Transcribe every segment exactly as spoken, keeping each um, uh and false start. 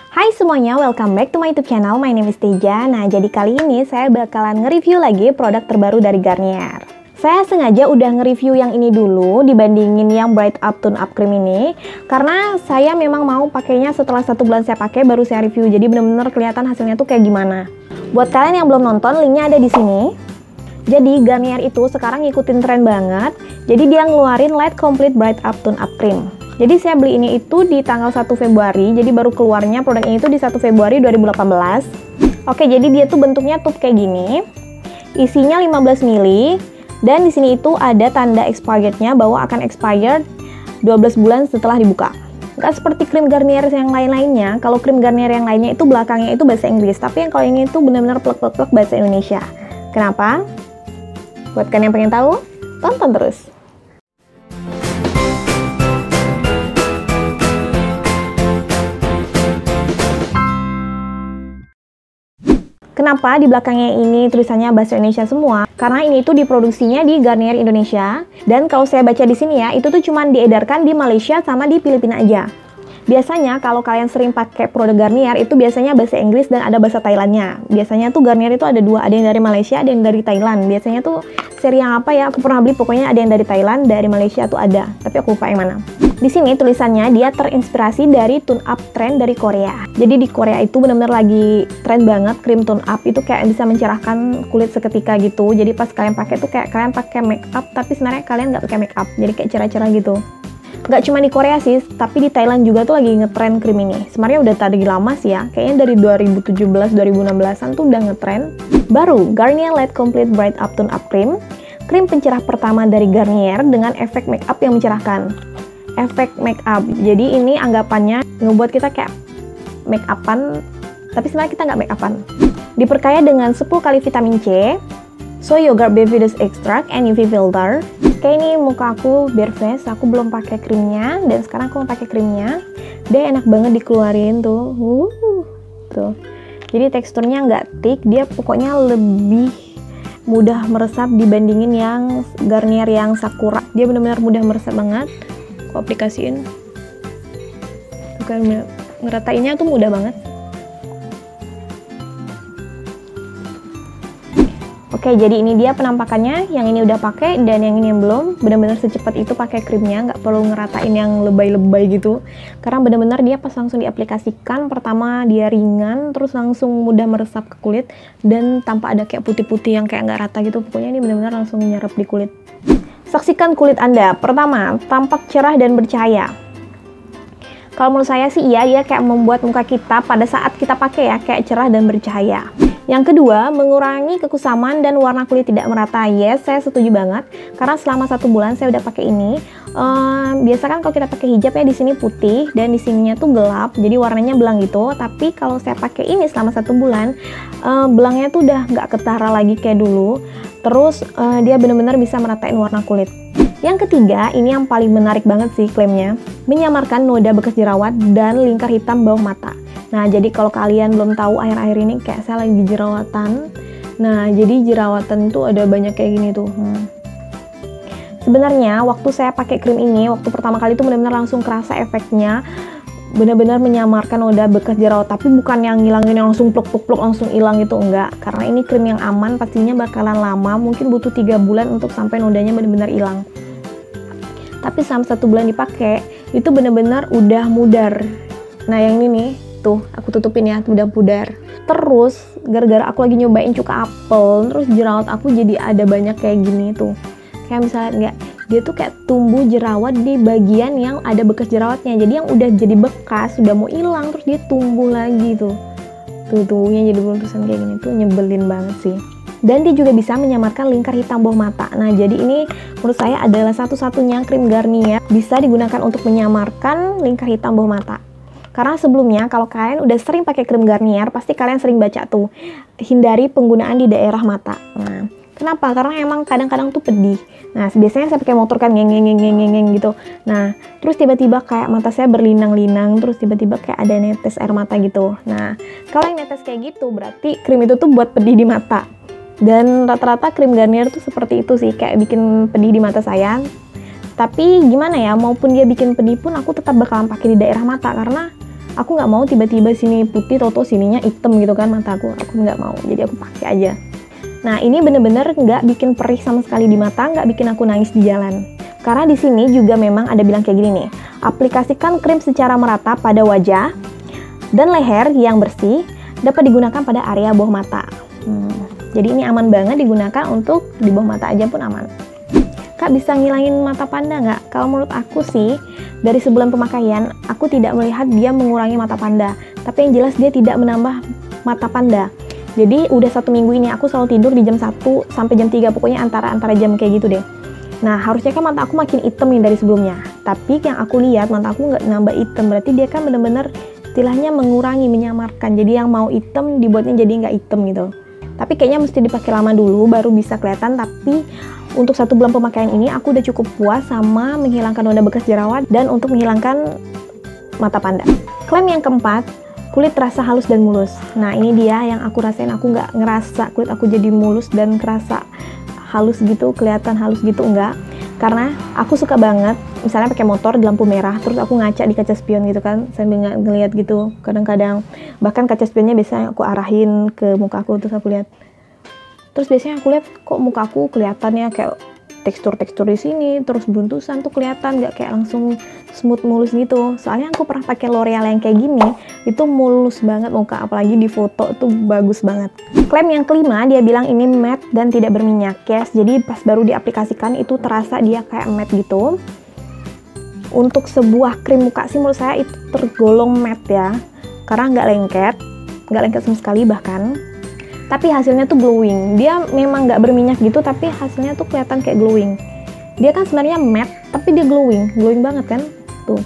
Hai semuanya, welcome back to my YouTube channel. My name is Teja. Nah, jadi kali ini saya bakalan nge-review lagi produk terbaru dari Garnier. Saya sengaja udah nge-review yang ini dulu dibandingin yang Bright Up Tone Up Cream ini, karena saya memang mau pakainya setelah satu bulan saya pakai baru saya review. Jadi bener-bener kelihatan hasilnya tuh kayak gimana. Buat kalian yang belum nonton, linknya ada di sini. Jadi Garnier itu sekarang ngikutin tren banget. Jadi dia ngeluarin Light Complete Bright Up Tone Up Cream. Jadi saya beli ini itu di tanggal satu Februari, jadi baru keluarnya produk ini itu di satu Februari dua ribu delapan belas. Oke, jadi dia tuh bentuknya tube kayak gini. Isinya lima belas mililiter dan di sini itu ada tanda expirednya bahwa akan expired dua belas bulan setelah dibuka. Nggak seperti krim Garnier yang lain-lainnya. Kalau krim Garnier yang lainnya itu belakangnya itu bahasa Inggris, tapi yang kalau ini itu benar-benar plek-plek bahasa Indonesia. Kenapa? Buat kalian yang pengen tahu, tonton terus. Kenapa di belakangnya ini tulisannya bahasa Indonesia semua? Karena ini tuh diproduksinya di Garnier Indonesia. Dan kalau saya baca di sini ya, itu tuh cuma diedarkan di Malaysia sama di Filipina aja. Biasanya kalau kalian sering pakai produk Garnier itu biasanya bahasa Inggris dan ada bahasa Thailandnya. Biasanya tuh Garnier itu ada dua, ada yang dari Malaysia, ada yang dari Thailand. Biasanya tuh seri yang apa ya? Aku pernah beli pokoknya ada yang dari Thailand, dari Malaysia tuh ada. Tapi aku lupa yang mana. Di sini tulisannya dia terinspirasi dari tone up trend dari Korea. Jadi di Korea itu benar-benar lagi tren banget krim tone up itu kayak bisa mencerahkan kulit seketika gitu. Jadi pas kalian pakai tuh kayak kalian pakai make up tapi sebenarnya kalian nggak pakai make up. Jadi kayak cerah-cerah gitu. Nggak cuma di Korea sih, tapi di Thailand juga tuh lagi ngetren krim ini. Sebenarnya udah tadi lama sih ya. Kayaknya dari dua ribu tujuh belas dua ribu enam belasan tuh udah ngetren. Baru Garnier Light Complete Bright Up Tone Up Cream. Krim pencerah pertama dari Garnier dengan efek make up yang mencerahkan. Efek make up, jadi ini anggapannya ngebuat kita kayak make upan, tapi sebenarnya kita nggak make upan. Diperkaya dengan sepuluh kali vitamin C, soy yogurt Bevides extract and U V filter. Kayak ini muka aku bare face, aku belum pakai krimnya dan sekarang aku mau pakai krimnya. Dia enak banget dikeluarin tuh, uh, tuh. Jadi teksturnya nggak thick, dia pokoknya lebih mudah meresap dibandingin yang Garnier yang Sakura. Dia benar-benar mudah meresap banget. Aku aplikasiin, bukan ngeratainnya tuh mudah banget. Oke, jadi ini dia penampakannya. Yang ini udah pakai dan yang ini yang belum. Benar-benar secepat itu pakai krimnya, nggak perlu ngeratain yang lebay-lebay gitu. Karena benar-benar dia pas langsung diaplikasikan, pertama dia ringan, terus langsung mudah meresap ke kulit dan tanpa ada kayak putih-putih yang kayak nggak rata gitu. Pokoknya ini benar-benar langsung nyerap di kulit. Saksikan kulit Anda. Pertama, tampak cerah dan bercahaya. Kalau menurut saya sih iya, dia kayak membuat muka kita pada saat kita pakai ya, kayak cerah dan bercahaya. Yang kedua, mengurangi kekusaman dan warna kulit tidak merata. Yes, saya setuju banget. Karena selama satu bulan saya udah pakai ini. Um, biasa kan kalau kita pakai hijab ya di sini putih dan di sininya tuh gelap, jadi warnanya belang gitu. Tapi kalau saya pakai ini selama satu bulan, um, belangnya tuh udah nggak ketara lagi kayak dulu. Terus uh, dia benar-benar bisa meratain warna kulit. Yang ketiga, ini yang paling menarik banget sih klaimnya, menyamarkan noda bekas jerawat dan lingkar hitam bawah mata. Nah, jadi kalau kalian belum tahu akhir-akhir ini kayak saya lagi jerawatan. Nah, jadi jerawatan tuh ada banyak kayak gini tuh. Hmm. Sebenarnya waktu saya pakai krim ini, waktu pertama kali tuh benar-benar langsung kerasa efeknya. Benar-benar menyamarkan noda bekas jerawat, tapi bukan yang ngilangin yang langsung pluk-pluk-pluk langsung hilang gitu, enggak. Karena ini krim yang aman, pastinya bakalan lama, mungkin butuh tiga bulan untuk sampai nodanya benar-benar hilang. Tapi selama satu bulan dipakai, itu benar-benar udah mudar. Nah yang ini nih, tuh aku tutupin ya, udah pudar. Terus gara-gara aku lagi nyobain cuka apel, terus jerawat aku jadi ada banyak kayak gini tuh. Kayak misalnya enggak, dia tuh kayak tumbuh jerawat di bagian yang ada bekas jerawatnya. Jadi yang udah jadi bekas, udah mau hilang, terus dia tumbuh lagi tuh. Tuh tubuhnya jadi beruntusan kayak gini tuh, nyebelin banget sih. Dan dia juga bisa menyamarkan lingkar hitam bawah mata. Nah, jadi ini menurut saya adalah satu-satunya krim Garnier bisa digunakan untuk menyamarkan lingkar hitam bawah mata. Karena sebelumnya kalau kalian udah sering pakai krim Garnier, pasti kalian sering baca tuh, hindari penggunaan di daerah mata. Nah, kenapa? Karena emang kadang-kadang tuh pedih. Nah, biasanya saya pakai motor kan ngeng-ngeng-ngeng-ngeng gitu. Nah, terus tiba-tiba kayak mata saya berlinang-linang, terus tiba-tiba kayak ada netes air mata gitu. Nah, kalau yang netes kayak gitu, berarti krim itu tuh buat pedih di mata. Dan rata-rata krim Garnier tuh seperti itu sih, kayak bikin pedih di mata saya. Tapi gimana ya, maupun dia bikin pedih pun aku tetap bakalan pakai di daerah mata karena Aku nggak mau tiba-tiba sini putih, toto sininya hitam gitu kan mataku. Aku nggak mau, jadi aku pakai aja. Nah, ini bener-bener nggak bikin perih sama sekali di mata, nggak bikin aku nangis di jalan. Karena di sini juga memang ada bilang kayak gini nih, aplikasikan krim secara merata pada wajah dan leher yang bersih, dapat digunakan pada area bawah mata. Hmm, jadi ini aman banget digunakan untuk di bawah mata aja pun aman. Kak, bisa ngilangin mata panda nggak? Kalau menurut aku sih, dari sebulan pemakaian, aku tidak melihat dia mengurangi mata panda. Tapi yang jelas dia tidak menambah mata panda. Jadi udah satu minggu ini aku selalu tidur di jam satu sampai jam tiga, pokoknya antara-antara jam kayak gitu deh. Nah, harusnya kan mata aku makin hitam nih dari sebelumnya. Tapi yang aku lihat mata aku nggak nambah hitam, berarti dia kan bener-bener istilahnya mengurangi, menyamarkan. Jadi yang mau hitam dibuatnya jadi nggak hitam gitu. Tapi kayaknya mesti dipakai lama dulu baru bisa kelihatan. Tapi untuk satu bulan pemakaian ini aku udah cukup puas sama menghilangkan noda bekas jerawat dan untuk menghilangkan mata panda. Klaim yang keempat, kulit terasa halus dan mulus. Nah, ini dia yang aku rasain, aku nggak ngerasa kulit aku jadi mulus dan kerasa halus gitu, kelihatan halus gitu, enggak. Karena aku suka banget misalnya pakai motor di lampu merah terus aku ngaca di kaca spion gitu kan sambil ng ngeliat gitu. Kadang-kadang bahkan kaca spionnya biasanya aku arahin ke muka aku terus aku lihat. Terus biasanya aku lihat kok muka aku kelihatannya kayak tekstur-tekstur di sini, terus buntusan tuh kelihatan nggak kayak langsung smooth mulus gitu. Soalnya aku pernah pakai L'Oreal yang kayak gini, itu mulus banget muka, apalagi di foto tuh bagus banget. Klaim yang kelima, dia bilang ini matte dan tidak berminyak, guys. Jadi pas baru diaplikasikan itu terasa dia kayak matte gitu. Untuk sebuah krim muka sih menurut saya itu tergolong matte ya, karena nggak lengket, nggak lengket sama sekali bahkan. Tapi hasilnya tuh glowing. Dia memang nggak berminyak gitu, tapi hasilnya tuh kelihatan kayak glowing. Dia kan sebenarnya matte, tapi dia glowing, glowing banget kan? Tuh.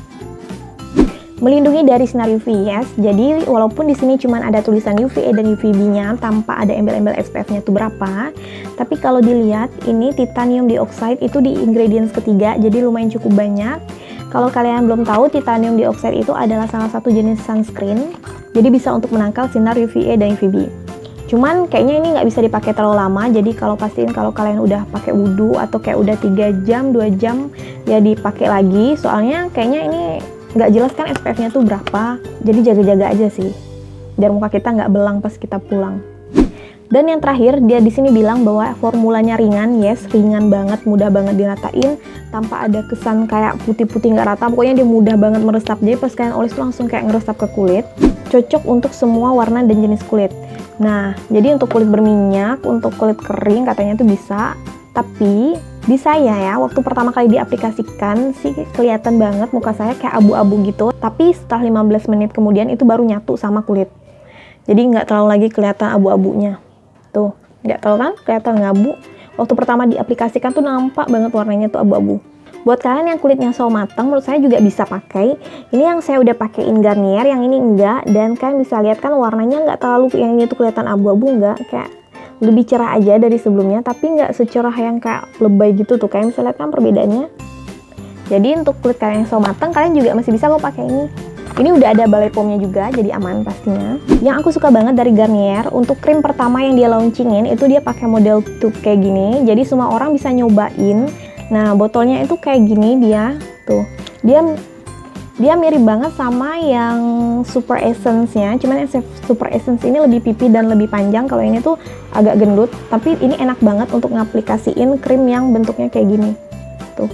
Melindungi dari sinar U V, yes. Jadi walaupun di sini cuma ada tulisan U V A dan U V B-nya tanpa ada embel-embel S P F-nya tuh berapa, tapi kalau dilihat ini titanium dioxide itu di ingredients ketiga, jadi lumayan cukup banyak. Kalau kalian belum tahu, titanium dioxide itu adalah salah satu jenis sunscreen, jadi bisa untuk menangkal sinar U V A dan U V B. Cuman kayaknya ini nggak bisa dipakai terlalu lama, jadi kalau pastiin kalau kalian udah pakai wudhu atau kayak udah tiga jam, dua jam ya dipakai lagi, soalnya kayaknya ini nggak jelas kan S P F-nya tuh berapa, jadi jaga-jaga aja sih biar muka kita nggak belang pas kita pulang. Dan yang terakhir, dia di sini bilang bahwa formulanya ringan, yes, ringan banget, mudah banget diratain tanpa ada kesan kayak putih-putih nggak rata, pokoknya dia mudah banget meresap, jadi pas kalian oles langsung kayak ngeresap ke kulit. Cocok untuk semua warna dan jenis kulit. Nah, jadi untuk kulit berminyak, untuk kulit kering katanya tuh bisa. Tapi di saya ya, waktu pertama kali diaplikasikan sih kelihatan banget muka saya kayak abu-abu gitu. Tapi setelah lima belas menit kemudian itu baru nyatu sama kulit. Jadi nggak terlalu lagi kelihatan abu-abunya. Tuh, nggak terlalu kan kelihatan ngabu. Waktu pertama diaplikasikan tuh nampak banget warnanya tuh abu-abu. Buat kalian yang kulitnya so matang, menurut saya juga bisa pakai. Ini yang saya udah pakein Garnier, yang ini enggak. Dan kalian bisa lihat kan warnanya nggak terlalu, yang ini tuh kelihatan abu-abu enggak. Kayak lebih cerah aja dari sebelumnya, tapi nggak secerah yang kayak lebay gitu tuh. Kalian bisa lihat kan perbedaannya. Jadi untuk kulit kalian yang so matang, kalian juga masih bisa kok pakai ini. Ini udah ada balai foamnya juga, jadi aman pastinya. Yang aku suka banget dari Garnier, untuk krim pertama yang dia launchingin, itu dia pakai model tube kayak gini. Jadi semua orang bisa nyobain. Nah, botolnya itu kayak gini dia, tuh. Dia dia mirip banget sama yang Super Essence-nya, cuman yang Super Essence ini lebih pipi dan lebih panjang. Kalau ini tuh agak gendut, tapi ini enak banget untuk ngaplikasiin krim yang bentuknya kayak gini. Tuh.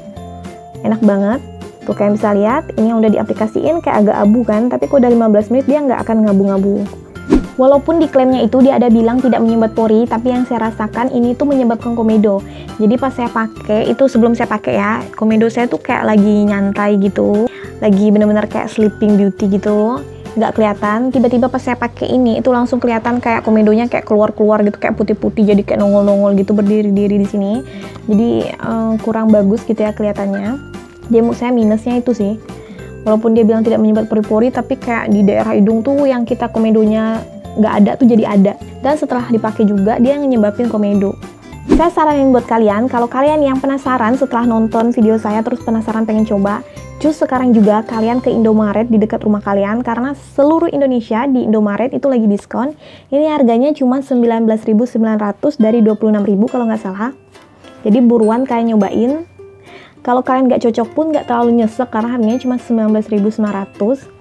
Enak banget. Tuh kalian bisa lihat, ini yang udah diaplikasiin kayak agak abu kan, tapi kalau udah lima belas menit dia nggak akan ngabu-ngabu. Walaupun di klaimnya itu dia ada bilang tidak menyumbat pori, tapi yang saya rasakan ini tuh menyebabkan komedo. Jadi pas saya pakai, itu sebelum saya pakai ya, komedo saya tuh kayak lagi nyantai gitu, lagi bener-bener kayak sleeping beauty gitu, nggak kelihatan. Tiba-tiba pas saya pakai ini, itu langsung kelihatan kayak komedonya kayak keluar-keluar gitu, kayak putih-putih, jadi kayak nongol-nongol gitu berdiri-diri di sini. Jadi um, kurang bagus gitu ya kelihatannya. Dia menurut saya minusnya itu sih, walaupun dia bilang tidak menyumbat pori-pori, tapi kayak di daerah hidung tuh yang kita komedonya nggak ada tuh jadi ada. Dan setelah dipakai juga dia nyebabin komedo. Saya saranin buat kalian, kalau kalian yang penasaran setelah nonton video saya terus penasaran pengen coba, cus sekarang juga kalian ke Indomaret di dekat rumah kalian, karena seluruh Indonesia di Indomaret itu lagi diskon. Ini harganya cuma sembilan belas ribu sembilan ratus dari dua puluh enam ribu kalau nggak salah. Jadi buruan kalian nyobain. Kalau kalian nggak cocok pun nggak terlalu nyesek karena harganya cuma sembilan belas ribu sembilan ratus.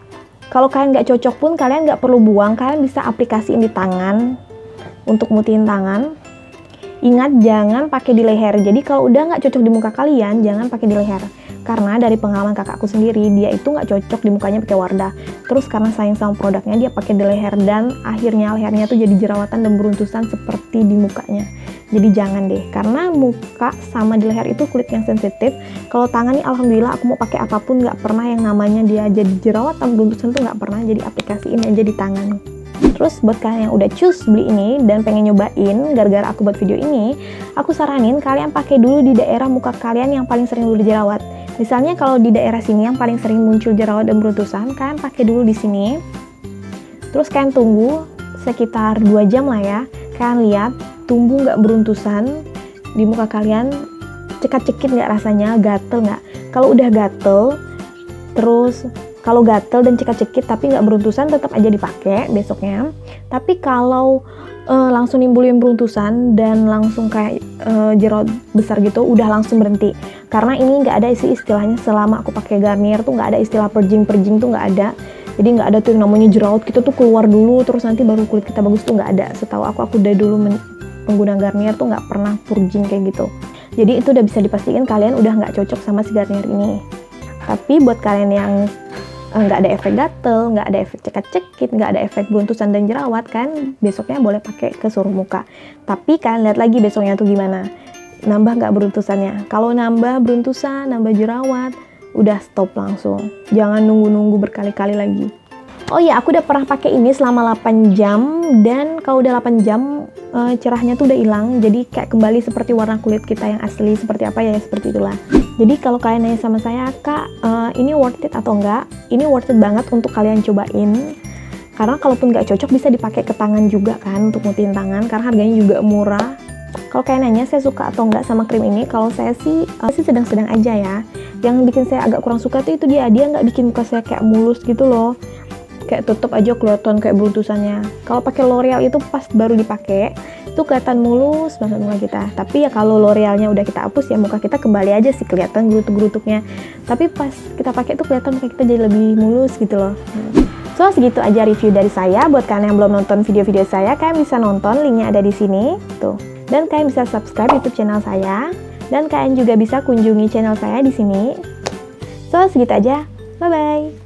Kalau kalian nggak cocok pun kalian nggak perlu buang, kalian bisa aplikasiin di tangan untuk mutihin tangan. Ingat jangan pakai di leher. Jadi kalau udah nggak cocok di muka kalian, jangan pakai di leher. Karena dari pengalaman kakakku sendiri, dia itu nggak cocok di mukanya pakai Wardah. Terus karena sayang sama produknya, dia pakai di leher dan akhirnya lehernya tuh jadi jerawatan dan beruntusan seperti di mukanya. Jadi jangan deh, karena muka sama di leher itu kulit yang sensitif. Kalau tangan nih, alhamdulillah aku mau pakai apapun nggak pernah yang namanya dia jadi jerawatan beruntusan tuh nggak pernah. Jadi aplikasiin aja di tangan. Terus buat kalian yang udah choose beli ini dan pengen nyobain gara-gara aku buat video ini, aku saranin kalian pakai dulu di daerah muka kalian yang paling sering dulu jerawat. Misalnya kalau di daerah sini yang paling sering muncul jerawat dan beruntusan, kalian pakai dulu di sini. Terus kalian tunggu sekitar dua jam lah ya. Kalian lihat tumbuh nggak beruntusan di muka kalian, cekat-cekit nggak rasanya, gatel nggak? Kalau udah gatel, terus kalau gatel dan cekat-cekit tapi nggak beruntusan, tetap aja dipakai besoknya. Tapi kalau uh, langsung nimbulin beruntusan dan langsung kayak uh, jerawat besar gitu, udah langsung berhenti. Karena ini nggak ada isi istilahnya selama aku pakai Garnier tuh nggak ada istilah purging-purging tuh nggak ada. Jadi nggak ada tuh yang namanya jerawat kita tuh keluar dulu terus nanti baru kulit kita bagus tuh nggak ada. Setahu aku aku udah dulu pengguna Garnier tuh nggak pernah purging kayak gitu. Jadi itu udah bisa dipastikan kalian udah nggak cocok sama si Garnier ini. Tapi buat kalian yang nggak ada efek gatel, nggak ada efek cekat-cekit, nggak ada efek beruntusan dan jerawat kan, besoknya boleh pakai ke seluruh muka. Tapi kalian lihat lagi besoknya tuh gimana, nambah nggak beruntusannya. Kalau nambah beruntusan, nambah jerawat, udah stop langsung. Jangan nunggu-nunggu berkali-kali lagi. Oh iya, aku udah pernah pakai ini selama delapan jam dan kalau udah delapan jam uh, cerahnya tuh udah hilang. Jadi kayak kembali seperti warna kulit kita yang asli seperti apa ya, seperti itulah. Jadi kalau kalian nanya sama saya, Kak, uh, ini worth it atau enggak? Ini worth it banget untuk kalian cobain. Karena kalaupun nggak cocok bisa dipakai ke tangan juga kan untuk mutihin tangan karena harganya juga murah. Kalau kalian nanya saya suka atau enggak sama krim ini, kalau saya sih uh, sih sedang-sedang aja ya. Yang bikin saya agak kurang suka tuh itu dia, dia nggak bikin muka saya kayak mulus gitu loh. Kayak tutup aja kelihatan kayak beruntusannya. Kalau pakai L'Oreal itu pas baru dipakai itu kelihatan mulus banget muka kita. Tapi ya kalau L'Orealnya udah kita hapus ya muka kita kembali aja sih kelihatan gerutuk-gerutuknya. Tapi pas kita pakai itu kelihatan muka kita jadi lebih mulus gitu loh. So segitu aja review dari saya. Buat kalian yang belum nonton video-video saya, kalian bisa nonton, linknya ada di sini tuh. Dan kalian bisa subscribe YouTube channel saya. Dan kalian juga bisa kunjungi channel saya di sini. So segitu aja. Bye bye.